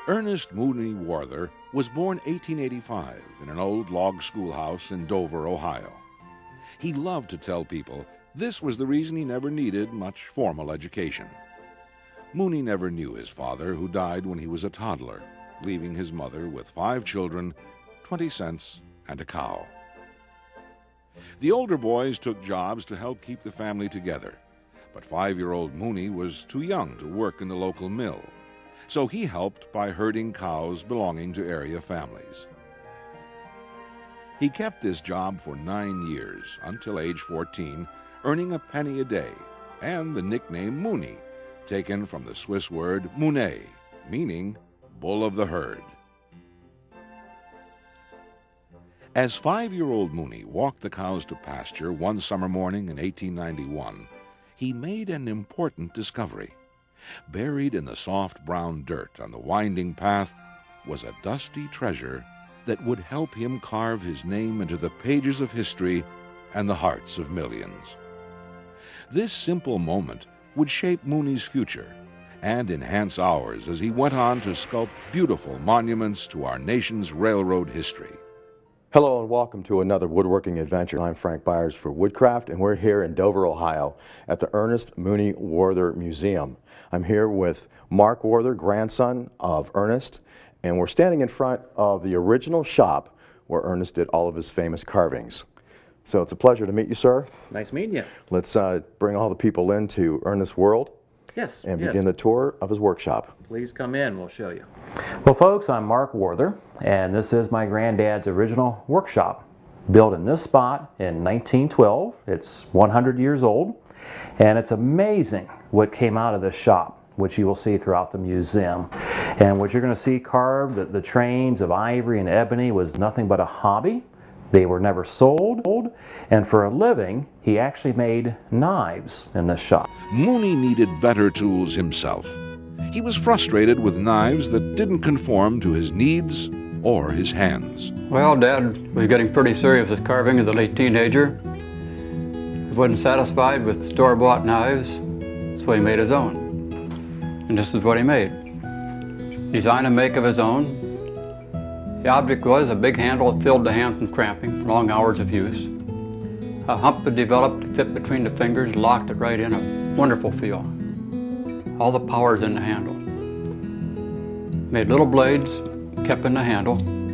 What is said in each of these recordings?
Ernest Mooney Warther was born 1885 in an old log schoolhouse in Dover, Ohio. He loved to tell people this was the reason he never needed much formal education. Mooney never knew his father, who died when he was a toddler, leaving his mother with 5 children, 20 cents, and a cow. The older boys took jobs to help keep the family together, but 5-year-old Mooney was too young to work in the local mill, so he helped by herding cows belonging to area families. He kept this job for 9 years, until age 14, earning a penny a day, and the nickname Mooney, taken from the Swiss word Mooney, meaning bull of the herd. As 5-year-old Mooney walked the cows to pasture one summer morning in 1891, he made an important discovery. Buried in the soft brown dirt on the winding path was a dusty treasure that would help him carve his name into the pages of history and the hearts of millions. This simple moment would shape Mooney's future and enhance ours as he went on to sculpt beautiful monuments to our nation's railroad history. Hello and welcome to another woodworking adventure. I'm Frank Byers for Woodcraft, and we're here in Dover, Ohio at the Ernest Mooney Warther Museum. I'm here with Mark Warther, grandson of Ernest, and we're standing in front of the original shop where Ernest did all of his famous carvings. So it's a pleasure to meet you, sir. Nice meeting you. Let's bring all the people into Ernest's world. Yes. And begin the tour of his workshop. Please come in, we'll show you. Well, folks, I'm Mark Warther, and this is my granddad's original workshop, built in this spot in 1912. It's 100 years old, and it's amazing what came out of this shop, which you will see throughout the museum. And what you're going to see carved, the trains of ivory and ebony, was nothing but a hobby. They were never sold, and for a living, he actually made knives in this shop. Mooney needed better tools himself. He was frustrated with knives that didn't conform to his needs or his hands. Well, Dad was getting pretty serious with carving as a late teenager. He wasn't satisfied with store-bought knives, so he made his own. And this is what he made. Design and make of his own. The object was a big handle that filled the hand from cramping, long hours of use. A hump had developed to fit between the fingers, locked it right in, a wonderful feel. All the power's in the handle. Made little blades, kept in the handle,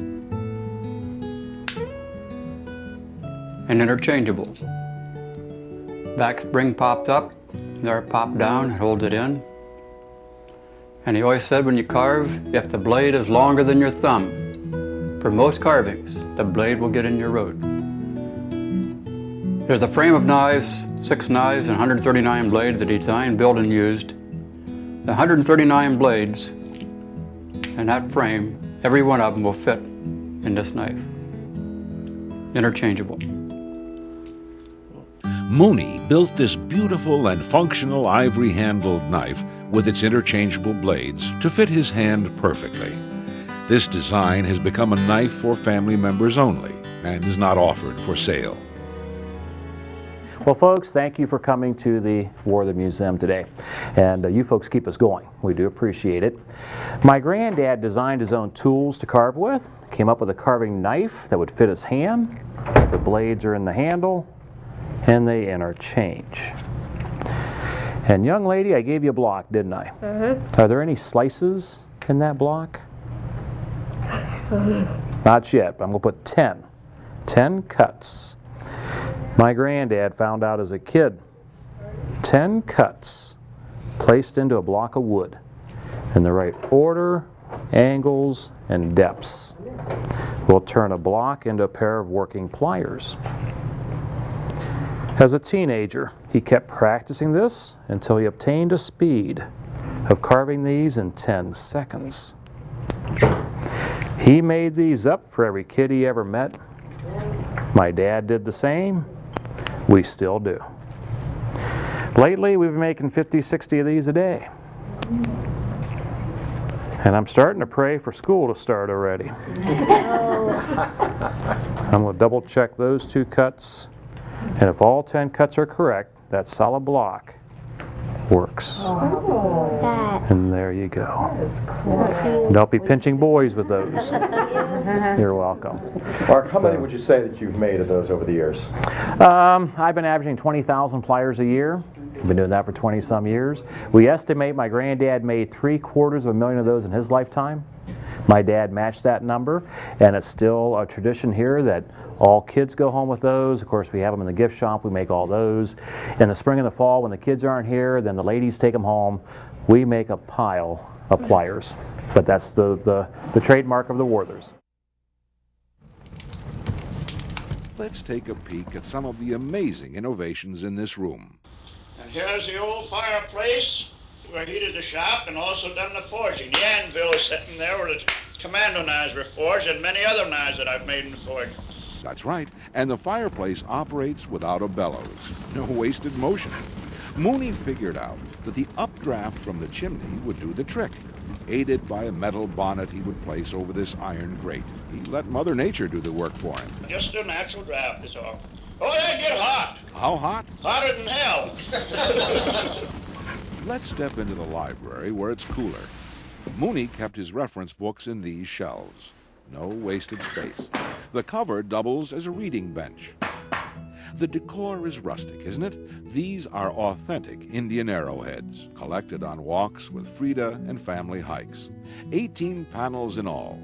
and interchangeable. Back spring popped up, there it popped down, it holds it in. And he always said when you carve, if the blade is longer than your thumb, for most carvings, the blade will get in your road. There's a frame of knives, 6 knives and 139 blades that he designed, built, and used. The 139 blades in that frame, every one of them will fit in this knife. Interchangeable. Mooney built this beautiful and functional ivory-handled knife with its interchangeable blades to fit his hand perfectly. This design has become a knife for family members only and is not offered for sale. Well, folks, thank you for coming to the Warther Museum today. And you folks keep us going. We do appreciate it. My granddad designed his own tools to carve with, came up with a carving knife that would fit his hand. The blades are in the handle, and they interchange. And young lady, I gave you a block, didn't I? Are there any slices in that block? Not yet, but I'm going to put 10. 10 cuts. My granddad found out as a kid, 10 cuts placed into a block of wood in the right order, angles, and depths will turn a block into a pair of working pliers. As a teenager, he kept practicing this until he obtained a speed of carving these in 10 seconds. He made these up for every kid he ever met. My dad did the same. We still do. Lately, we've been making 50, 60 of these a day. And I'm starting to pray for school to start already. I'm going to double check those 2 cuts. And if all 10 cuts are correct, that solid block works. That And there you go. is cool. Don't be pinching boys with those. You're welcome. Mark, how many would you say that you've made of those over the years? I've been averaging 20,000 pliers a year. I've been doing that for 20 some years. We estimate my granddad made 750,000 of those in his lifetime. My dad matched that number, and it's still a tradition here that all kids go home with those. Of course, we have them in the gift shop. We make all those. In the spring and the fall, when the kids aren't here, then the ladies take them home. We make a pile of pliers. But that's the trademark of the Warthers. Let's take a peek at some of the amazing innovations in this room. And here's the old fireplace where I heated the shop and also done the forging. The anvil is sitting there where the commando knives were forged and many other knives that I've made in the forge. That's right, and the fireplace operates without a bellows. No wasted motion. Mooney figured out that the updraft from the chimney would do the trick. Aided by a metal bonnet he would place over this iron grate. He let Mother Nature do the work for him. Just a natural draft is all. Oh, they get hot. How hot? Hotter than hell. Let's step into the library where it's cooler. Mooney kept his reference books in these shelves. No wasted space. The cover doubles as a reading bench. The decor is rustic, isn't it? These are authentic Indian arrowheads, collected on walks with Frida and family hikes. 18 panels in all,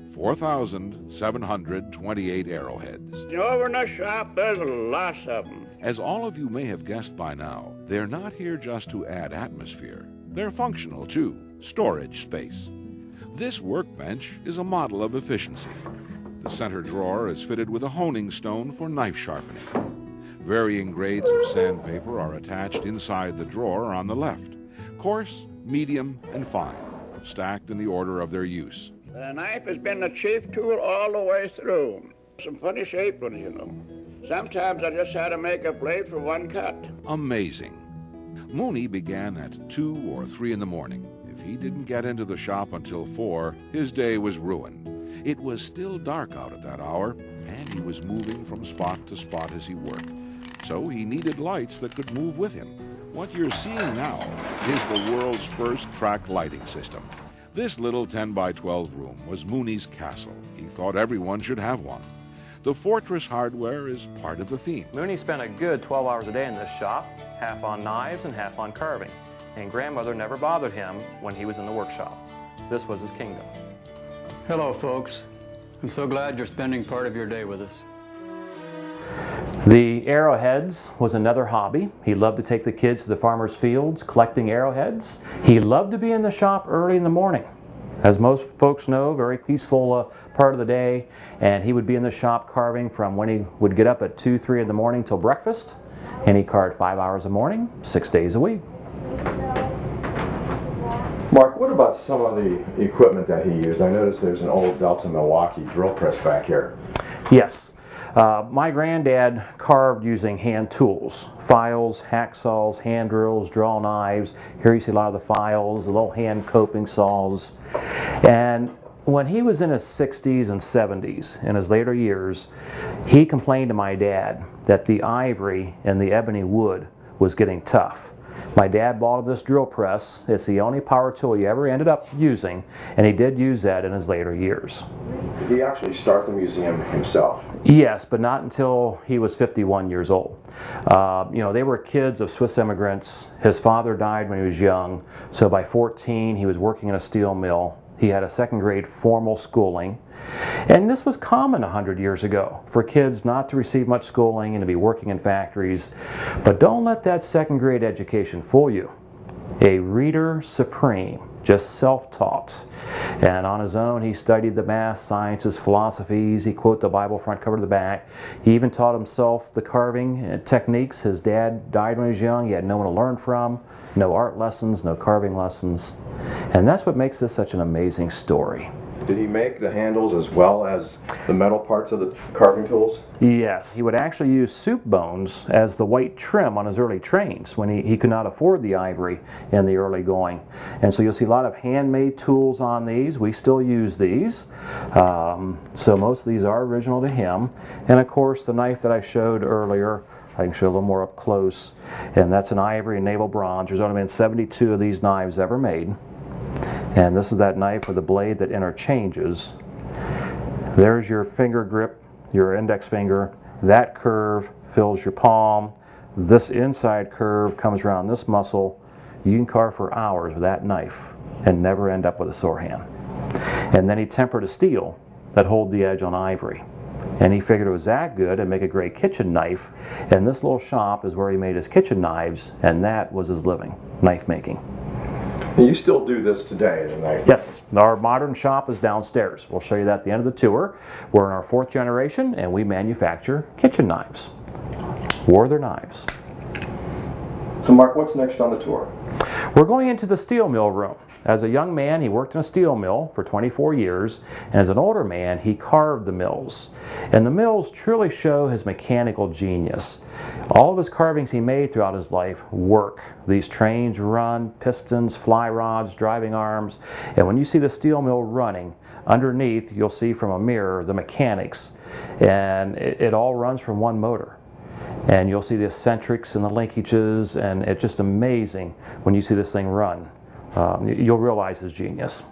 4,728 arrowheads. You know, over in the shop, there's lots of them. As all of you may have guessed by now, they're not here just to add atmosphere. They're functional too, storage space. This workbench is a model of efficiency. The center drawer is fitted with a honing stone for knife sharpening. Varying grades of sandpaper are attached inside the drawer on the left. Coarse, medium, and fine, stacked in the order of their use. The knife has been the chief tool all the way through. Some funny shaped ones, you know. Sometimes I just had to make a blade for one cut. Amazing. Mooney began at 2 or 3 in the morning. If he didn't get into the shop until 4, his day was ruined. It was still dark out at that hour, and he was moving from spot to spot as he worked. So he needed lights that could move with him. What you're seeing now is the world's first track lighting system. This little 10 by 12 room was Mooney's castle. He thought everyone should have one. The fortress hardware is part of the theme. Mooney spent a good 12 hours a day in this shop, half on knives and half on carving. And grandmother never bothered him when he was in the workshop. This was his kingdom. Hello, folks. I'm so glad you're spending part of your day with us. The arrowheads was another hobby. He loved to take the kids to the farmers' fields collecting arrowheads. He loved to be in the shop early in the morning. As most folks know, very peaceful part of the day, and he would be in the shop carving from when he would get up at 2, 3 in the morning till breakfast, and he carved 5 hours a morning, 6 days a week. Mark, what about some of the equipment that he used? I noticed there's an old Delta Milwaukee drill press back here. Yes. My granddad carved using hand tools, files, hacksaws, hand drills, draw knives. Here you see a lot of the files, the little hand coping saws. And when he was in his 60s and 70s, in his later years, he complained to my dad that the ivory and the ebony wood was getting tough. My dad bought this drill press. It's the only power tool he ever ended up using, and he did use that in his later years. Did he actually start the museum himself? Yes, but not until he was 51 years old. You know, they were kids of Swiss immigrants. His father died when he was young, so by 14 he was working in a steel mill. He had a second-grade formal schooling, and this was common 100 years ago for kids not to receive much schooling and to be working in factories. But don't let that second-grade education fool you. A reader supreme, just self-taught. And on his own, he studied the math, sciences, philosophies. He quoted the Bible front cover to the back. He even taught himself the carving techniques. His dad died when he was young. He had no one to learn from. No art lessons, no carving lessons. And that's what makes this such an amazing story. Did he make the handles as well as the metal parts of the carving tools? Yes, he would actually use soup bones as the white trim on his early trains when he could not afford the ivory in the early going. And so you'll see a lot of handmade tools on these. We still use these. So most of these are original to him. And of course the knife that I showed earlier I can show a little more up close. And that's an ivory and naval bronze. There's only been 72 of these knives ever made. And this is that knife with the blade that interchanges. There's your finger grip, your index finger. That curve fills your palm. This inside curve comes around this muscle. You can carve for hours with that knife and never end up with a sore hand. And then he tempered a steel that hold the edge on ivory. And he figured it was that good and make a great kitchen knife. And this little shop is where he made his kitchen knives, and that was his living, knife making. And you still do this today, the knife? Yes, our modern shop is downstairs. We'll show you that at the end of the tour. We're in our 4th generation, and we manufacture kitchen knives, Warther knives. So Mark, what's next on the tour? We're going into the steel mill room. As a young man, he worked in a steel mill for 24 years, and as an older man, he carved the mills. And the mills truly show his mechanical genius. All of his carvings he made throughout his life work. These trains run, pistons, fly rods, driving arms, and when you see the steel mill running, underneath you'll see from a mirror the mechanics, and it all runs from one motor. And you'll see the eccentrics and the linkages, and it's just amazing when you see this thing run. You'll realize his genius.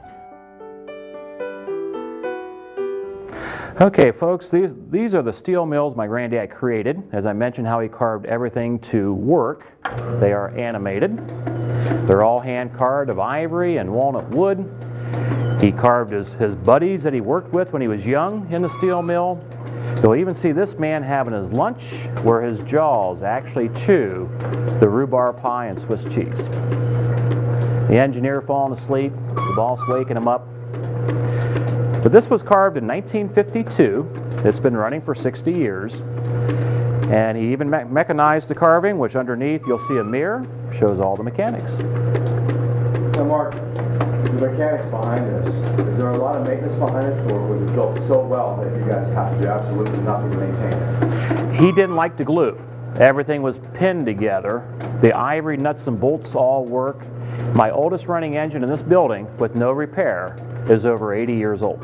Okay, folks, these are the steel mills my granddad created. As I mentioned, how he carved everything to work. They are animated. They're all hand carved of ivory and walnut wood. He carved his buddies that he worked with when he was young in the steel mill. You'll even see this man having his lunch where his jaws actually chew the rhubarb pie and Swiss cheese. The engineer falling asleep, the boss waking him up. But this was carved in 1952. It's been running for 60 years. And he even mechanized the carving, which underneath you'll see a mirror, shows all the mechanics. So Mark, the mechanics behind this, is there a lot of maintenance behind it, or was it built so well that you guys have to do absolutely nothing to maintain it? He didn't like to glue. Everything was pinned together. The ivory nuts and bolts all work. My oldest running engine in this building, with no repair, is over 80 years old.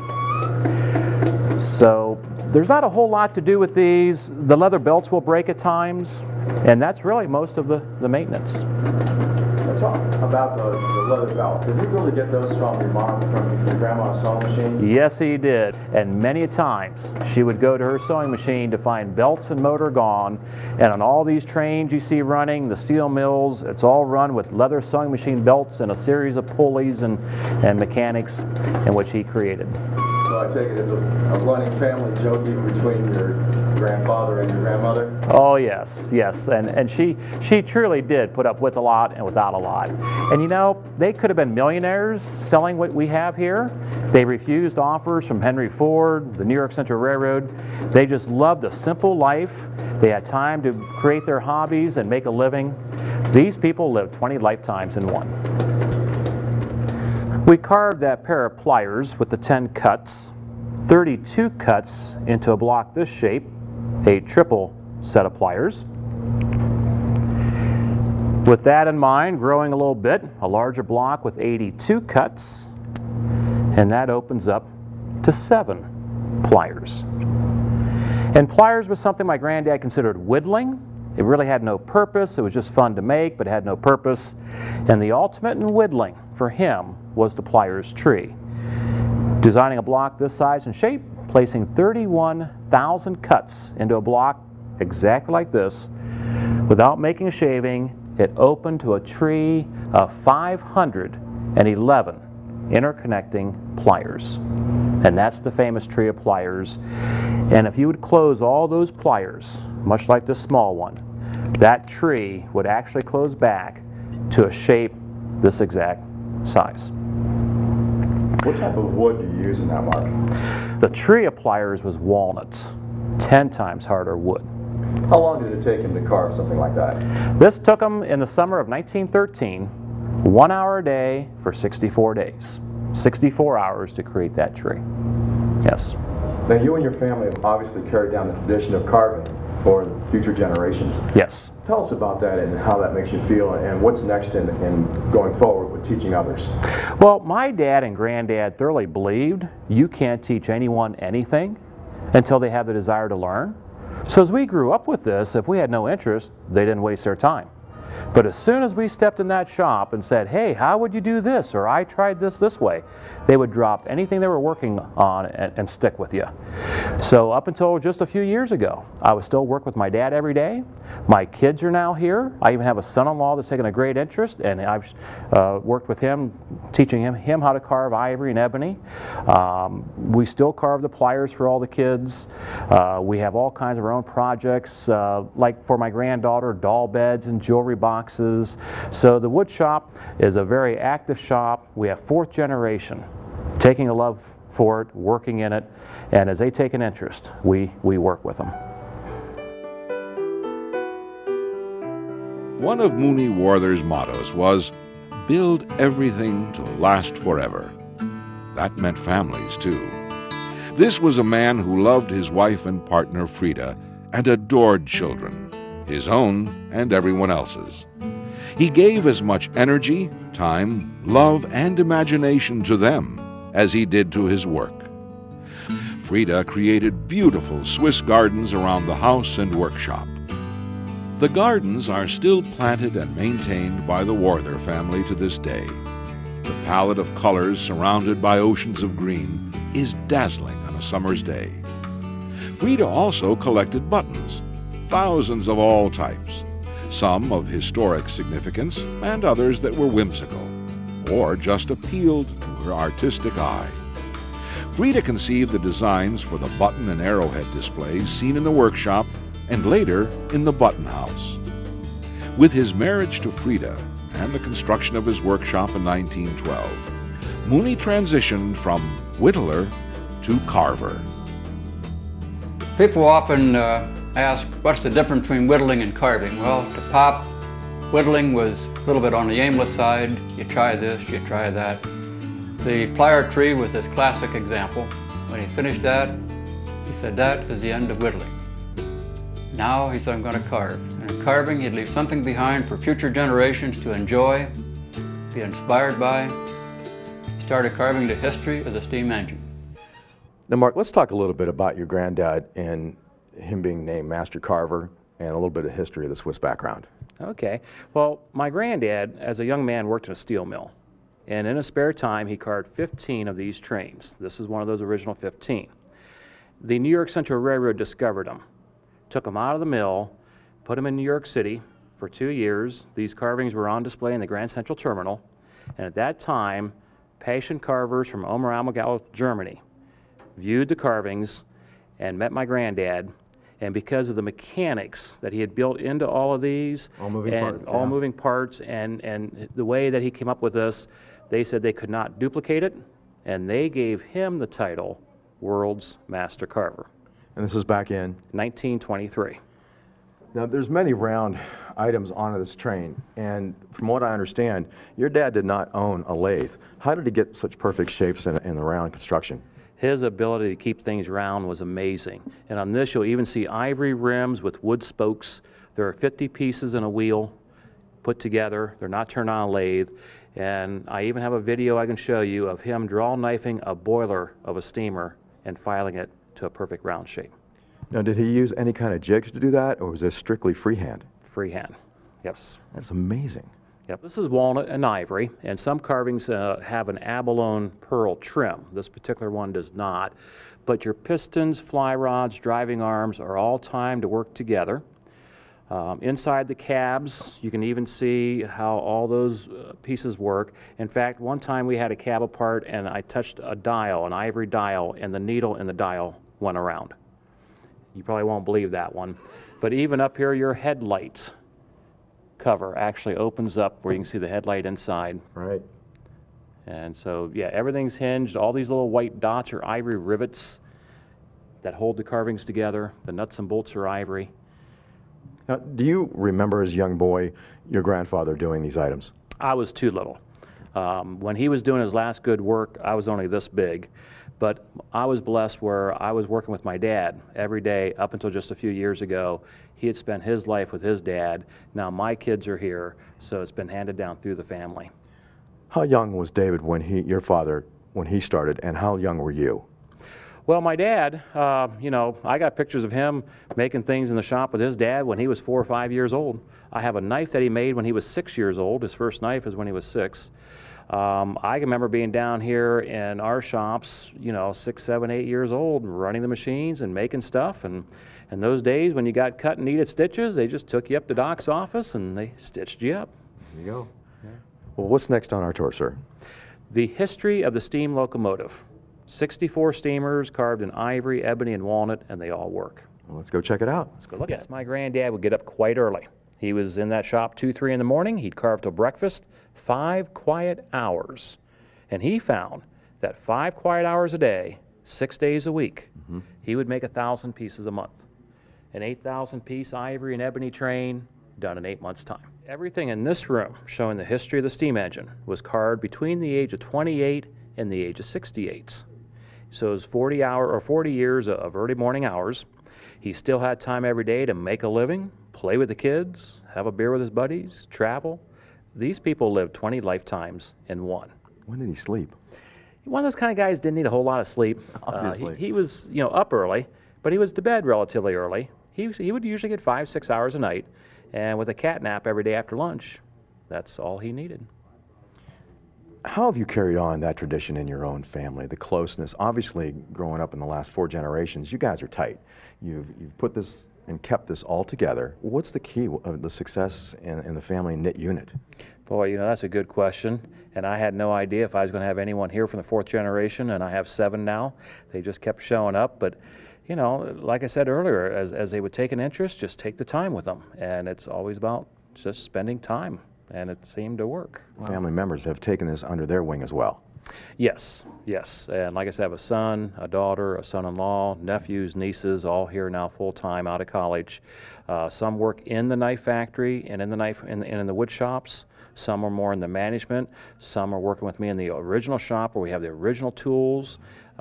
So there's not a whole lot to do with these. The leather belts will break at times, and that's really most of the maintenance. Let's talk about the leather belts. Did you really get those from your mom, from your grandma's sewing machine? Yes, he did. And many times she would go to her sewing machine to find belts and motor gone. And on all these trains you see running, the steel mills, it's all run with leather sewing machine belts and a series of pulleys and mechanics in which he created. So I take it as a running family joke even between your grandfather and your grandmother? Oh yes, yes, and she truly did put up with a lot and without a lot. And you know, they could have been millionaires selling what we have here. They refused offers from Henry Ford, the New York Central Railroad. They just loved a simple life. They had time to create their hobbies and make a living. These people lived 20 lifetimes in one. We carved that pair of pliers with the 10 cuts, 32 cuts into a block this shape, a triple set of pliers. With that in mind, growing a little bit, a larger block with 82 cuts, and that opens up to 7 pliers. And pliers was something my granddad considered whittling. It really had no purpose. It was just fun to make, but it had no purpose. And the ultimate in whittling for him was the pliers tree. Designing a block this size and shape, placing 31,000 cuts into a block exactly like this, without making a shaving, it opened to a tree of 511 interconnecting pliers. And that's the famous tree of pliers. And if you would close all those pliers, much like this small one, that tree would actually close back to a shape this exact size. What type of wood do you use in that, Mark? The tree of pliers was walnut, 10 times harder wood. How long did it take him to carve something like that? This took him in the summer of 1913, 1 hour a day for 64 days. 64 hours to create that tree. Yes. Now you and your family have obviously carried down the tradition of carving for future generations. Yes. Tell us about that and how that makes you feel, and what's next in going forward with teaching others. Well, my dad and granddad thoroughly believed you can't teach anyone anything until they have the desire to learn. So as we grew up with this, if we had no interest, they didn't waste their time. But as soon as we stepped in that shop and said, hey, how would you do this? Or I tried this way, they would drop anything they were working on and stick with you. So up until just a few years ago, I would still work with my dad every day. My kids are now here. I even have a son-in-law that's taken a great interest, and I've worked with him, teaching him how to carve ivory and ebony. We still carve the pliers for all the kids. We have all kinds of our own projects, like for my granddaughter, doll beds and jewelry boxes. So the wood shop is a very active shop. We have fourth generation taking a love for it, working in it, and as they take an interest, we work with them. One of Mooney Warther's mottos was, build everything to last forever. That meant families, too. This was a man who loved his wife and partner, Frida, and adored children, his own and everyone else's. He gave as much energy, time, love, and imagination to them as he did to his work. Frida created beautiful Swiss gardens around the house and workshop. The gardens are still planted and maintained by the Warther family to this day. The palette of colors surrounded by oceans of green is dazzling on a summer's day. Frida also collected buttons, thousands of all types, some of historic significance and others that were whimsical, or just appealed to her artistic eye. Frida conceived the designs for the button and arrowhead displays seen in the workshop and later in the button house. With his marriage to Frida and the construction of his workshop in 1912, Mooney transitioned from whittler to carver. People often ask, what's the difference between whittling and carving? Well, to Pop, whittling was a little bit on the aimless side. You try this, you try that. The plier tree was his classic example. When he finished that, he said, that is the end of whittling. Now he said, I'm going to carve. And in carving, he'd leave something behind for future generations to enjoy, be inspired by. He started carving the history of the steam engine. Now, Mark, let's talk a little bit about your granddad and him being named Master Carver and a little bit of history of the Swiss background. Okay. Well, my granddad, as a young man, worked in a steel mill. And in his spare time, he carved 15 of these trains. This is one of those original 15. The New York Central Railroad discovered them, took them out of the mill, put them in New York City for 2 years. These carvings were on display in the Grand Central Terminal. And at that time, patient carvers from Oberammergau, Germany, viewed the carvings and met my granddad. And because of the mechanics that he had built into all of these, moving parts, and the way that he came up with this, they said they could not duplicate it, and they gave him the title World's Master Carver. And this is back in? 1923. Now, there's many round items on this train, and from what I understand, your dad did not own a lathe. How did he get such perfect shapes in the round construction? His ability to keep things round was amazing. And on this, you'll even see ivory rims with wood spokes. There are 50 pieces in a wheel put together. They're not turned on a lathe. And I even have a video I can show you of him draw knifing a boiler of a steamer and filing it to a perfect round shape. Now, did he use any kind of jigs to do that, or was this strictly freehand? Freehand, yes. That's amazing. Yep. This is walnut and ivory, and some carvings have an abalone pearl trim. This particular one does not. But your pistons, fly rods, driving arms are all timed to work together. Inside the cabs, you can even see how all those pieces work. In fact, one time we had a cab apart and I touched a dial, an ivory dial, and the needle in the dial went around. You probably won't believe that one. But even up here, your headlight cover actually opens up where you can see the headlight inside. Right. And so, yeah, everything's hinged. All these little white dots are ivory rivets that hold the carvings together. The nuts and bolts are ivory. Now, do you remember as a young boy your grandfather doing these items? I was too little. When he was doing his last good work, I was only this big. But I was blessed where I was working with my dad every day up until just a few years ago. He had spent his life with his dad. Now my kids are here, so it's been handed down through the family. How young was David when your father, when he started, and how young were you? Well, my dad, you know, I got pictures of him making things in the shop with his dad when he was 4 or 5 years old. I have a knife that he made when he was 6 years old. His first knife is when he was 6. I remember being down here in our shops, you know, 6, 7, 8 years old, running the machines and making stuff. And in those days, when you got cut and needed stitches, they just took you up to Doc's office and they stitched you up. There you go. Yeah. Well, what's next on our tour, sir? The history of the steam locomotive. 64 steamers carved in ivory, ebony, and walnut, and they all work. Well, let's go check it out. Let's go look at it. My granddad would get up quite early. He was in that shop 2, 3 in the morning. He'd carve till breakfast, 5 quiet hours. And he found that 5 quiet hours a day, 6 days a week, he would make 1,000 pieces a month. An 8,000-piece ivory and ebony train done in 8 months' time. Everything in this room showing the history of the steam engine was carved between the age of 28 and the age of 68. So it was 40 years of early morning hours. He still had time every day to make a living, play with the kids, have a beer with his buddies, travel. These people lived 20 lifetimes in one. When did he sleep? One of those kind of guys didn't need a whole lot of sleep. Obviously. He was, you know, up early, but he was to bed relatively early. He would usually get 5, 6 hours a night, and with a cat nap every day after lunch, that's all he needed. How have you carried on that tradition in your own family, the closeness? Obviously, growing up in the last 4 generations, you guys are tight. You've put this and kept this all together. What's the key of the success in the family knit unit? Boy, you know, that's a good question, and I had no idea if I was going to have anyone here from the 4th generation, and I have 7 now. They just kept showing up, but you know, like I said earlier, as they would take an interest, just take the time with them, and it's always about just spending time, and it seemed to work. Family members have taken this under their wing as well. Yes, yes, and like I said, I have a son, a daughter, a son-in-law, nephews, nieces, all here now full-time out of college. Some work in the knife factory and in the wood shops. Some are more in the management. Some are working with me in the original shop where we have the original tools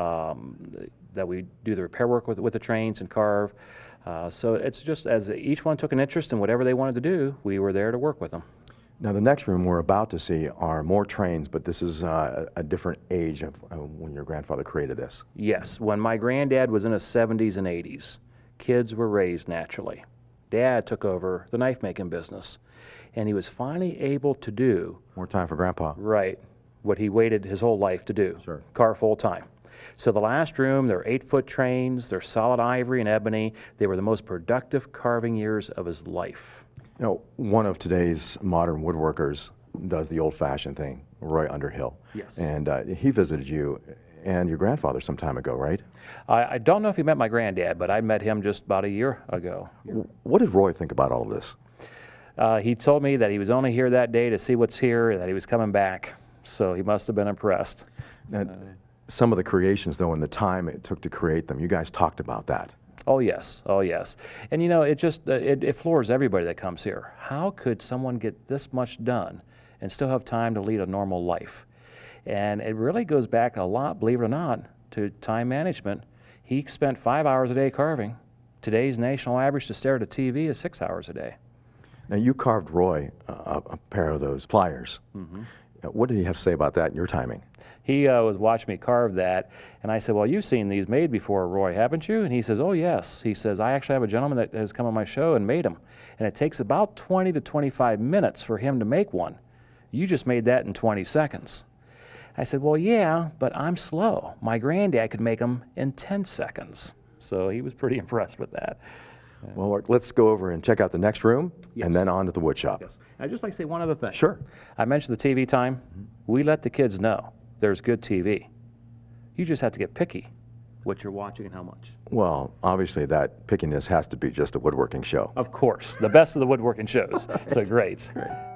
that we do the repair work with the trains and carve. So it's just as each one took an interest in whatever they wanted to do, we were there to work with them. Now, the next room we're about to see are more trains, but this is a different age of when your grandfather created this. Yes, when my granddad was in his 70s and 80s, kids were raised naturally. Dad took over the knife-making business, and he was finally able to do... More time for Grandpa. Right, what he waited his whole life to do, sure. Carve full-time. So the last room, they're 8-foot trains, they're solid ivory and ebony. They were the most productive carving years of his life. You know, one of today's modern woodworkers does the old-fashioned thing, Roy Underhill. Yes. And he visited you and your grandfather some time ago, right? I don't know if he met my granddad, but I met him just about a year ago. What did Roy think about all of this? He told me that he was only here that day to see what's here and that he was coming back. So he must have been impressed. Some of the creations, though, and the time it took to create them, you guys talked about that. Oh, yes. Oh, yes. And, you know, it just, it floors everybody that comes here. How could someone get this much done and still have time to lead a normal life? And it really goes back a lot, believe it or not, to time management. He spent 5 hours a day carving. Today's national average to stare at a TV is 6 hours a day. Now, you carved Roy a pair of those pliers. Mm-hmm. What did he have to say about that and your timing? He was watching me carve that, and I said, well, you've seen these made before, Roy, haven't you? And he says, oh, yes. He says, I actually have a gentleman that has come on my show and made them, and it takes about 20 to 25 minutes for him to make one. You just made that in 20 seconds. I said, well, yeah, but I'm slow. My granddad could make them in 10 seconds. So he was pretty impressed with that. Well, let's go over and check out the next room, yes. And then on to the wood shop. Yes. I'd just like to say one other thing. Sure. I mentioned the TV time. We let the kids know there's good TV. You just have to get picky what you're watching and how much. Well, obviously that pickiness has to be just a woodworking show. Of course. The best of the woodworking shows. So great.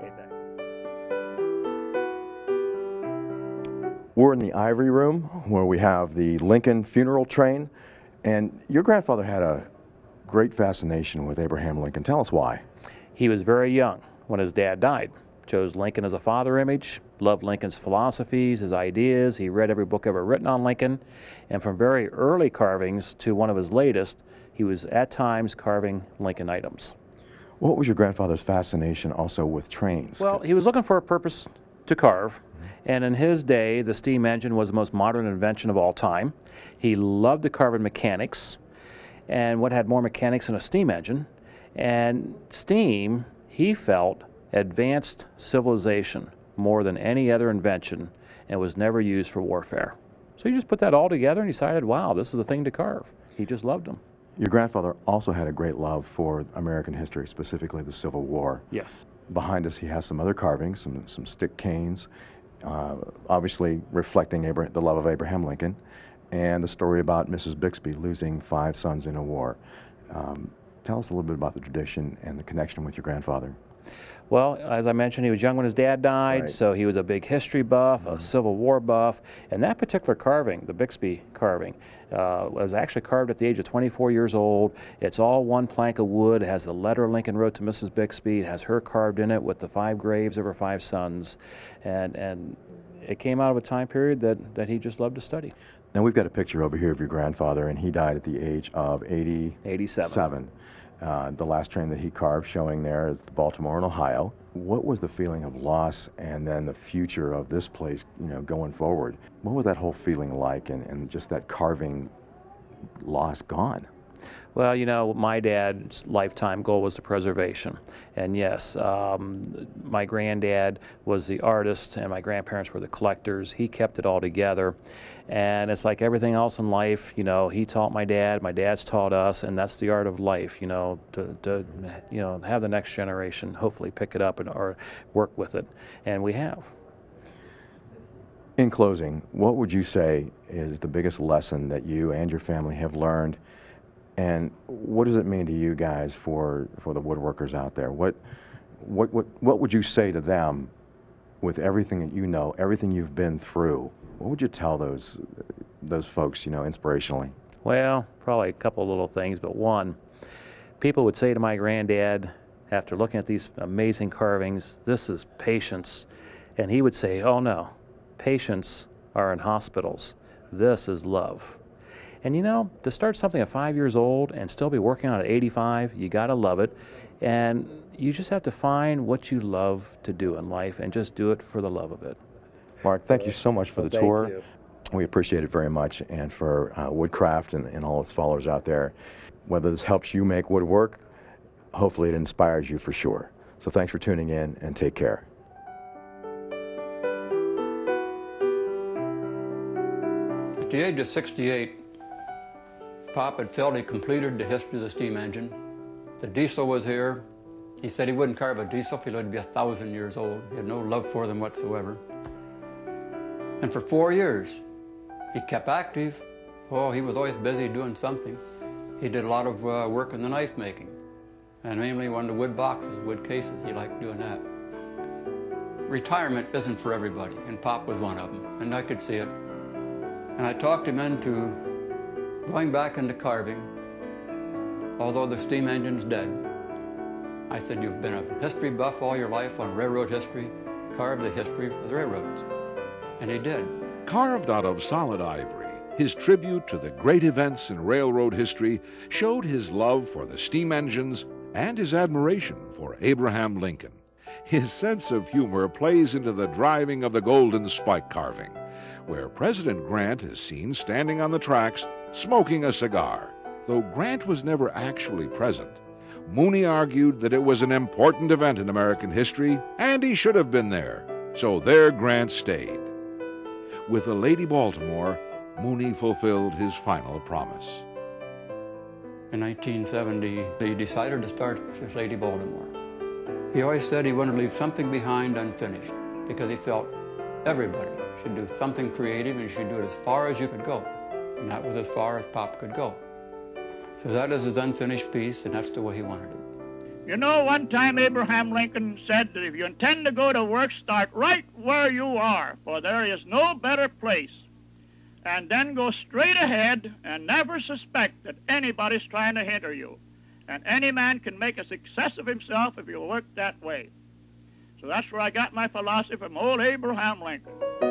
We're in the ivory room where we have the Lincoln funeral train, and your grandfather had a great fascination with Abraham Lincoln. Tell us why. He was very young when his dad died. Chose Lincoln as a father image, loved Lincoln's philosophies, his ideas. He read every book ever written on Lincoln. And from very early carvings to one of his latest, he was at times carving Lincoln items. What was your grandfather's fascination also with trains? Well, he was looking for a purpose to carve, And in his day, the steam engine was the most modern invention of all time. He loved to carve in mechanics, and what had more mechanics than a steam engine? And steam, he felt, advanced civilization more than any other invention, and was never used for warfare. So he just put that all together and decided, wow, this is the thing to carve. He just loved them. Your grandfather also had a great love for American history, specifically the Civil War. Yes. Behind us, he has some other carvings, some stick canes, obviously reflecting the love of Abraham Lincoln, and the story about Mrs. Bixby losing 5 sons in a war. Tell us a little bit about the tradition and the connection with your grandfather. Well, as I mentioned, he was young when his dad died, Right. so he was a big history buff, a Civil War buff, and that particular carving, the Bixby carving, was actually carved at the age of 24 years old. It's all one plank of wood. It has the letter Lincoln wrote to Mrs. Bixby. It has her carved in it with the 5 graves of her 5 sons, and it came out of a time period that he just loved to study. Now, we've got a picture over here of your grandfather, and he died at the age of 87. The last train that he carved showing there is Baltimore and Ohio. What was the feeling of loss and then the future of this place, going forward? What was that whole feeling like, and just that carving loss gone? Well, my dad's lifetime goal was the preservation. And yes, my granddad was the artist and my grandparents were the collectors. He kept it all together. And it's like everything else in life, he taught my dad's taught us, and that's the art of life, to have the next generation hopefully pick it up or work with it. And we have. In closing, what would you say is the biggest lesson that you and your family have learned? And what does it mean to you guys for the woodworkers out there? What would you say to them with everything that you know, everything you've been through? What would you tell those folks, inspirationally? Well, probably a couple of little things, but one, people would say to my granddad, after looking at these amazing carvings, this is patience. And he would say, oh no, patience are in hospitals. This is love. And to start something at 5 years old and still be working on it at 85, you gotta love it. And you just have to find what you love to do in life and just do it for the love of it. Mark, thank you so much for the tour. Thank you. We appreciate it very much, and for Woodcraft and all its followers out there. Whether this helps you make woodwork, hopefully it inspires you for sure. So thanks for tuning in, and take care. At the age of 68, Pop had felt he completed the history of the steam engine. The diesel was here. He said he wouldn't carve a diesel if he lived to be 1,000 years old. He had no love for them whatsoever. And for 4 years, he kept active. Oh, he was always busy doing something. He did a lot of work in the knife making, and mainly on the wood boxes, wood cases. He liked doing that. Retirement isn't for everybody, and Pop was one of them, and I could see it. And I talked him into going back into carving, although the steam engine's dead. I said, you've been a history buff all your life on railroad history. Carve the history of the railroads. And he did. Carved out of solid ivory, his tribute to the great events in railroad history showed his love for the steam engines and his admiration for Abraham Lincoln. His sense of humor plays into the driving of the golden spike carving, where President Grant is seen standing on the tracks smoking a cigar. Though Grant was never actually present, Mooney argued that it was an important event in American history and he should have been there. So there Grant stayed. With the Lady Baltimore, Mooney fulfilled his final promise. In 1970, he decided to start with Lady Baltimore. He always said he wanted to leave something behind unfinished because he felt everybody should do something creative and you should do it as far as you could go. And that was as far as Pop could go. So that is his unfinished piece, and that's the way he wanted it. One time Abraham Lincoln said that if you intend to go to work, start right where you are, for there is no better place. And then go straight ahead and never suspect that anybody's trying to hinder you. And any man can make a success of himself if you work that way. So that's where I got my philosophy from old Abraham Lincoln.